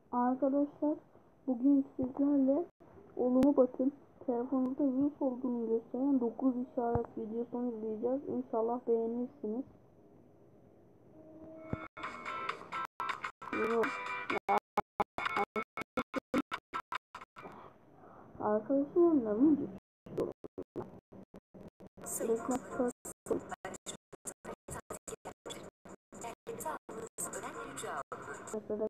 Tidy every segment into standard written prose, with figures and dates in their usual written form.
Arkadaşlar bugün sizlerle olumlu bakın telefonunuzda virüs olduğunu gösteren 9 işaret videosunu izleyeceğiz. İnşallah beğenirsiniz. Arkadaşın yanında mı düşüyor? Mesela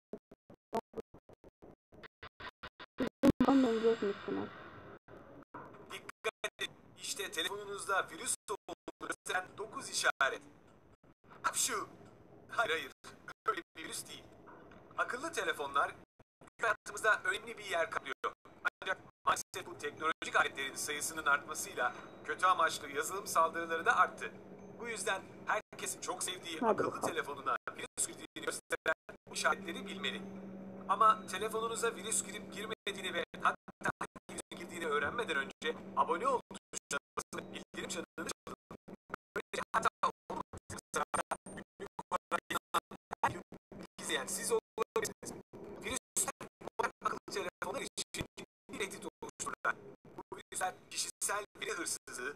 anlayacak mısınız? Dikkat edin. İşte telefonunuzda virüs olduğunu gösteren 9 işaret. Şu. Hayır. Öyle bir virüs değil. Akıllı telefonlar hayatımızda önemli bir yer kaplıyor. Ancak maalesef bu teknolojik aletlerin sayısının artmasıyla kötü amaçlı yazılım saldırıları da arttı. Bu yüzden herkes çok sevdiği akıllı telefonuna virüs girdiğini gösteren bu işaretleri bilmeli. Ama telefonunuza virüs girip girmediğini ve hatta virüsün girdiğini öğrenmeden önce abone ol tuşuna basıp bildirim çanını çalın. Böylece hata olmadığı günlük olarak her gün izleyen siz olabilirsiniz. Virüsler modern akıllı telefonlar için bir tehdit oluştururlar. Bu virüsler kişisel veri hırsızlığı,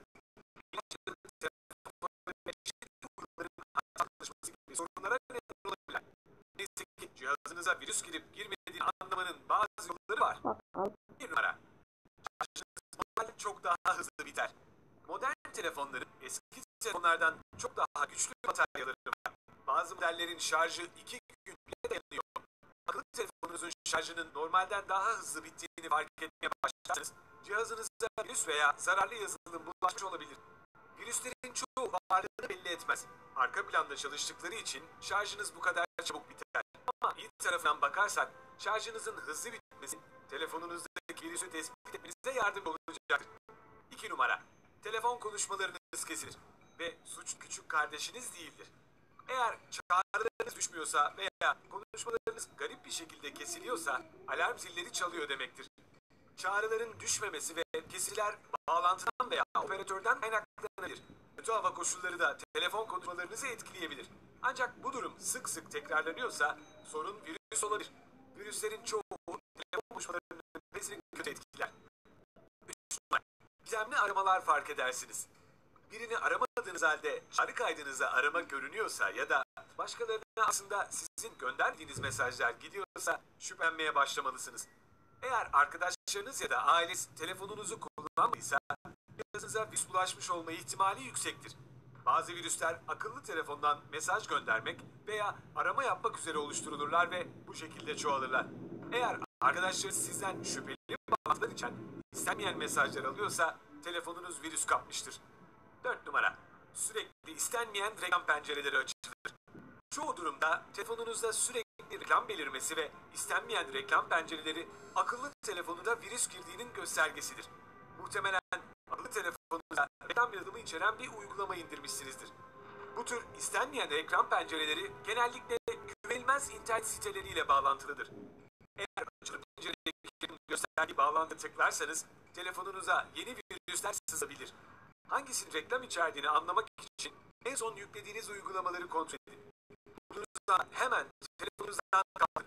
gibi sorunlara neden olabilir. Neyse ki cihazınıza virüs girip girmediğini anlamanın bazı yolları var. Bir numara. Şarjınız çok daha hızlı biter. Modern telefonların eski telefonlardan çok daha güçlü bataryaları var. Bazı modellerin şarjı 2 gün bile dayanıyor. Akıllı telefonunuzun şarjının normalden daha hızlı bittiğini fark etmeye başlarsanız cihazınıza virüs veya zararlı yazılım bulaşmış olabilir. Virüslerin çoğu varlığını belli etmez. Arka planda çalıştıkları için şarjınız bu kadar çabuk biter. Ama iyi tarafından bakarsak şarjınızın hızlı bitmesi telefonunuzdaki virüsü tespit etmenize yardımcı olacaktır. 2 numara. Telefon konuşmalarınız kesilir ve suç küçük kardeşiniz değildir. Eğer çağrılarınız düşmüyorsa veya konuşmalarınız garip bir şekilde kesiliyorsa alarm zilleri çalıyor demektir. Çağrıların düşmemesi ve kesiler bağlantıdan veya operatörden kaynaklanabilir. Kötü hava koşulları da telefon konuşmalarınızı etkileyebilir. Ancak bu durum sık sık tekrarlanıyorsa sorun virüs olabilir. Virüslerin çoğu telefon konuşmalarının sesini kötü etkiler. 3. Gizemli aramalar fark edersiniz. Birini aramadığınız halde çağrı kaydınıza arama görünüyorsa ya da başkalarına aslında sizin gönderdiğiniz mesajlar gidiyorsa şüphelenmeye başlamalısınız. Eğer arkadaşlarınız ya da aileniz telefonunuzu kullanmadıysa cihazınıza virüs bulaşmış olma ihtimali yüksektir. Bazı virüsler akıllı telefondan mesaj göndermek veya arama yapmak üzere oluşturulurlar ve bu şekilde çoğalırlar. Eğer arkadaşlarınız sizden şüpheli bağlantılar için istenmeyen mesajlar alıyorsa telefonunuz virüs kapmıştır. 4 numara. Sürekli istenmeyen reklam pencereleri açılır. Çoğu durumda telefonunuzda sürekli reklam belirmesi ve istenmeyen reklam pencereleri akıllı telefonunda virüs girdiğinin göstergesidir. Muhtemelen akıllı telefonunuzda reklam yazılımı içeren bir uygulama indirmişsinizdir. Bu tür istenmeyen reklam pencereleri genellikle güvenilmez internet siteleriyle bağlantılıdır. Eğer açılı penceredeki gösterdiği bağlantı tıklarsanız telefonunuza yeni virüsler sızabilir. Hangisinin reklam içerdiğini anlamak için en son yüklediğiniz uygulamaları kontrol edin. Bulduğunuzda hemen telefonunuzdan kaldırın.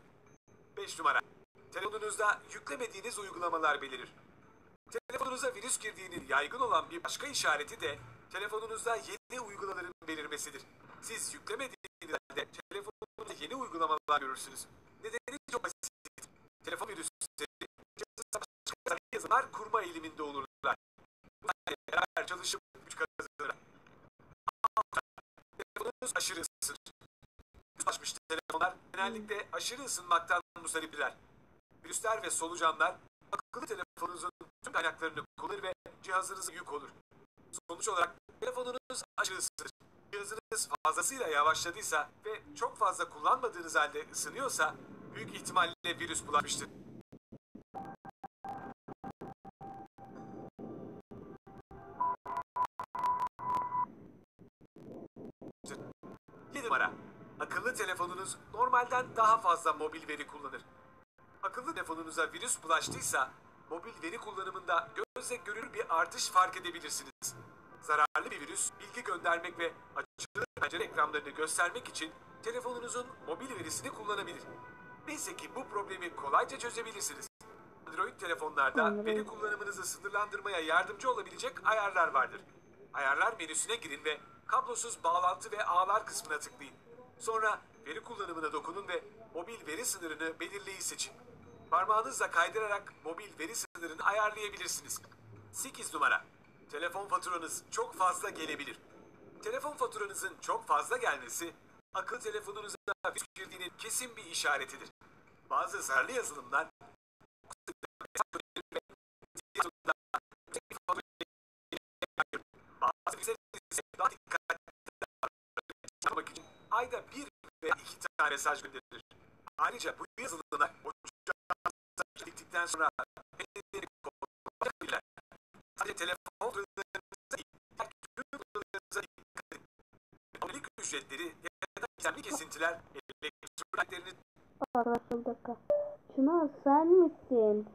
5 numara. Telefonunuzda yüklemediğiniz uygulamalar belirir. Telefonunuza virüs girdiğinin yaygın olan bir başka işareti de telefonunuzda yeni uygulamaların belirmesidir. Siz yüklemediğiniz halde telefonunuzda yeni uygulamalar görürsünüz. Nedeni çok basit. Telefon virüsleri başka yazılımlar kurma eğiliminde olurlar. Bu beraber çalışıp güç kazanırlar. Telefonunuz aşırı ısınır. Ulaşmış telefonlar genellikle aşırı ısınmaktan muzdaripler. Virüsler ve solucanlar akıllı telefonunuzun tüm kaynaklarını kullanır ve cihazınıza yük olur. Sonuç olarak telefonunuz aşırı ısınır. Cihazınız fazlasıyla yavaşladıysa ve çok fazla kullanmadığınız halde ısınıyorsa büyük ihtimalle virüs bulaşmıştır. 7 numara. Akıllı telefonunuz normalden daha fazla mobil veri kullanır. Akıllı telefonunuza virüs bulaştıysa mobil veri kullanımında gözle görülür bir artış fark edebilirsiniz. Zararlı bir virüs bilgi göndermek ve açılı pencere ekranlarını göstermek için telefonunuzun mobil verisini kullanabilir. Neyse ki bu problemi kolayca çözebilirsiniz. Android telefonlarda veri kullanımınızı sınırlandırmaya yardımcı olabilecek ayarlar vardır. Ayarlar menüsüne girin ve kablosuz bağlantı ve ağlar kısmına tıklayın. Sonra veri kullanımına dokunun ve mobil veri sınırını belirleyi seçin. Parmağınızla kaydırarak mobil veri sınırını ayarlayabilirsiniz. 8 numara. Telefon faturanız çok fazla gelebilir. Telefon faturanızın çok fazla gelmesi, akıllı telefonunuza virüs girdiğinin kesin bir işaretidir. Bazı zararlı yazılımlar bazı ise daha dikkatli davranmak için ayda bir veya iki tane mesaj gönderir. Ayrıca bu yazılımlar o çocuktan sonra sadece telefon abonelik ücretleri ya da gizemli kesintiler elektroniklerini Arkadaşlar bir dakika. Çınar sen misin?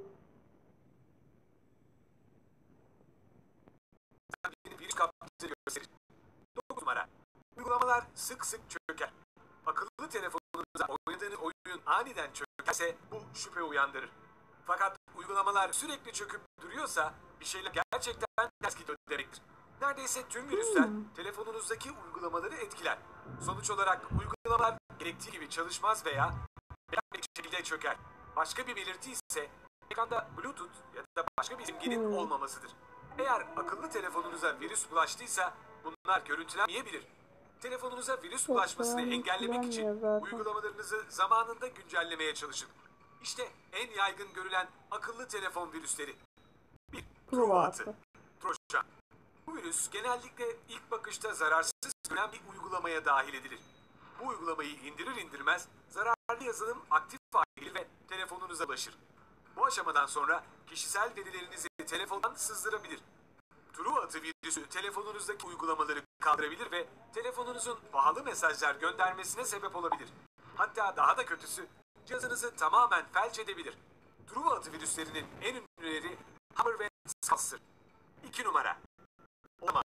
virüs kapsayıcı gösterir. 9 numara. Uygulamalar sık sık çöker. Akıllı telefonunuza oynadığınız oyun aniden çökerse bu şüphe uyandırır. Fakat uygulamalar sürekli çöküp duruyorsa bir şeyler gerçekten ters gidiyor demektir. Neredeyse tüm virüsler telefonunuzdaki uygulamaları etkiler. Sonuç olarak uygulamalar gerektiği gibi çalışmaz veya bir şekilde çöker. Başka bir belirti ise ekranda Bluetooth ya da başka bir simgenin olmamasıdır. Eğer akıllı telefonunuza virüs bulaştıysa bunlar görüntülenmeyebilir. Telefonunuza virüs bulaşmasını engellemek için uygulamalarınızı zamanında güncellemeye çalışın. İşte en yaygın görülen akıllı telefon virüsleri. 1. Truva atı. Trojan. Bu virüs genellikle ilk bakışta zararsız görünen bir uygulamaya dahil edilir. Bu uygulamayı indirir indirmez zararlı yazılım aktif hale gelir ve telefonunuza ulaşır. Bu aşamadan sonra kişisel verilerinizi telefondan sızdırabilir. Truva atı virüsü telefonunuzdaki uygulamaları kaldırabilir ve telefonunuzun pahalı mesajlar göndermesine sebep olabilir. Hatta daha da kötüsü cihazınızı tamamen felç edebilir. Truva atı virüslerinin en ünlüleri Hammer ve Skuls'tır. 2 numara. Olama.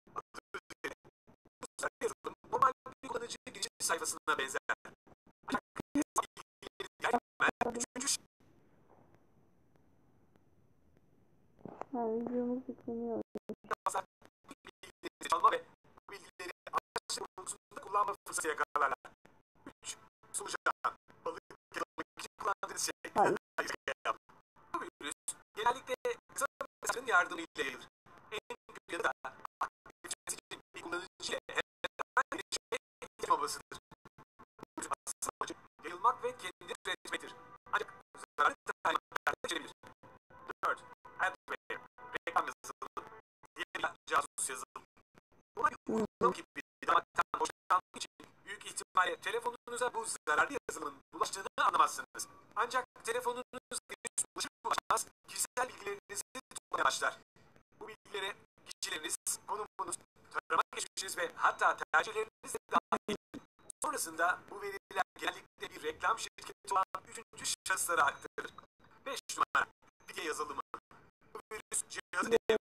Yazılım normal bir kullanıcı giriş sayfasına benzer. Üçüncü videomuz yükleniyor. çalma ve bu bilgileri araçları konusunda kullanma fırsatı yakalarlar. 3. Solucan. Balık yakalamak için kullandığınız şey. Bu virüs genellikle kısa mesajların yardımıyla yayılır. En kötü ya da aktif için bir kullanıcıyla herhangi bir şey yapmamasıdır. Bu virüs asıl amacı yayılmak ve kendini üretmektir. Ancak zararlı talimatlarla geçebilir. 4. Adware. Reklam yazılımı. Diğer casus yazılımı. Buna bir uygulama gibi damaktan boşaltmak için büyük ihtimalle telefonunuza bu zararlı yazılımın bulaştığını anlamazsınız. Ancak telefonunuz virüs bulaşmaz, kişisel bilgilerinizi tutmaya başlar. Bu bilgilere kişileriniz, konumunuz, tarama geçmişiniz ve hatta tercihleriniz de dahil. Sonrasında bu veriler genellikle bir reklam şirketi olan 3. şahıslara aktarılır. 5 numara. Video yazılımı. Bu virüs cihazın ve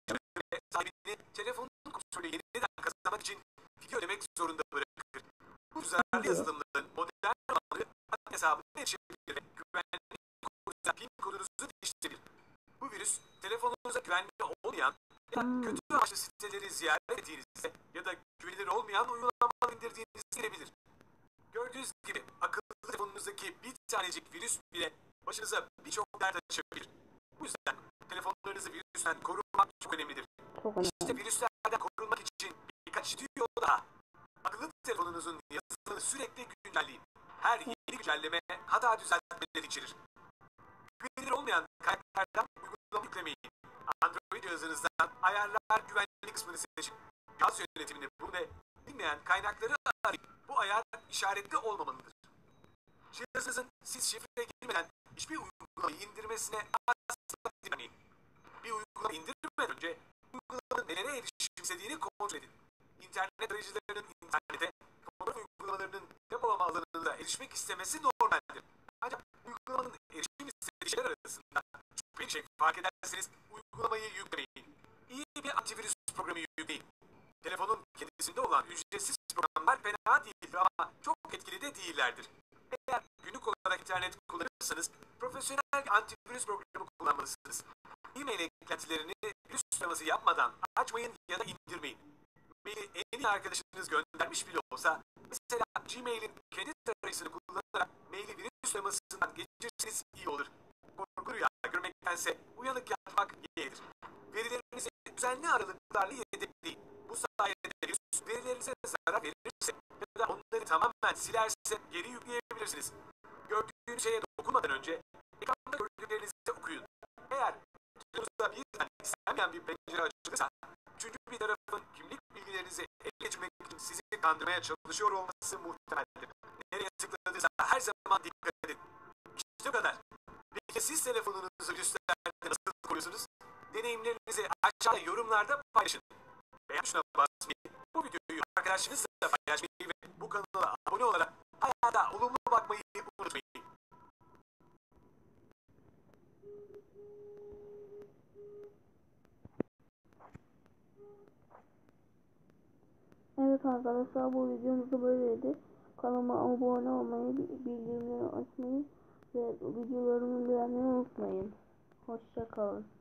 sahibini telefonun kontrolü yeniden kazanmak için video ödemek zorunda bırakır. Bu zararlı yazılımların modern olanları hesabına erişebilir ve güvenlik kodunuzdan PIN kodunuzu değiştirebilir. Bu virüs telefonunuza güvenli olmayan ya da kötü amaçlı siteleri ziyaret ettiğinizde ya da güvenilir olmayan uygulamalar indirdiğinizde gelebilir. Gördüğünüz gibi akıllı telefonunuzdaki bir tanecik virüs bile başınıza birçok dert açabilir. Bu yüzden telefonlarınızı virüsten korumak çok önemlidir. İşte virüslerden korunmak için birkaç yol daha. Akıllı telefonunuzun yazılımını sürekli güncelleyin. Her yeni güncelleme hata düzeltmeleri içerir. Güvenilir olmayan kaynaklardan uygulama yüklemeyin. Android cihazınızdan ayarlar güvenlik kısmını seçin. Cihaz yönetimini bulun ve bilmeyen kaynakları arayın. Bu ayar işaretli olmamalıdır. Cihazınızın siz şifre girmeden hiçbir uygulamayı indirmesine asla dinlemeyin. Bir uygulama indirmeden önce uygulamanın nelere erişim istediğini kontrol edin. İnternet arayıcılarının internete, fotoğraf uygulamalarının depolama alanına erişmek istemesi normaldir. Ancak uygulamanın erişim istediği şeyler arasında bir şey fark ederseniz uygulamayı yüklemeyin. İyi bir antivirüs programı yükleyin. Telefonun kendisinde olan ücretsiz programlar fena değildir ama çok etkili de değillerdir. Eğer günlük olarak internet kullanırsanız profesyonel bir antivirüs programı kullanmalısınız. E-mail eklentilerini virüs taraması yapmadan açmayın ya da indirmeyin. Maili en iyi arkadaşınız göndermiş bile olsa, mesela Gmail'in kendi tarayıcısını kullanarak maili virüs taramasından geçirirseniz iyi olur. Korku rüya görmektense uyanık yatmak yeğdir. Verilerinizi düzenli aralıklarla yedekleyin. Bu sayede virüs verilerinize zarar verirse ya da onları tamamen silerse geri yükleyebilirsiniz. Gördüğünüz şeye dokunmadan önce ekranda gördüklerinizi okuyun. Eğer telefonunuzda birden istenmeyen bir pencere açılırsa, üçüncü bir tarafın kimlik bilgilerinizi ele geçirmek için sizi kandırmaya çalışıyor olması muhtemeldir. Nereye tıkladıysa her zaman dikkat edin. İşte o kadar. Peki siz telefonunuzu virüslerden nasıl koruyorsunuz? Deneyimlerinizi aşağıda yorumlarda paylaşın. Beğen tuşuna basmayı, bu videoyu arkadaşlarınızla paylaşmayı ve bu kanala abone olarak hayata olumlu bakmayı unutmayın. Evet arkadaşlar, bu videomuz da böyleydi. Kanalıma abone olmayı, bildirimleri açmayı ve videolarımı beğenmeyi unutmayın. Hoşça kalın.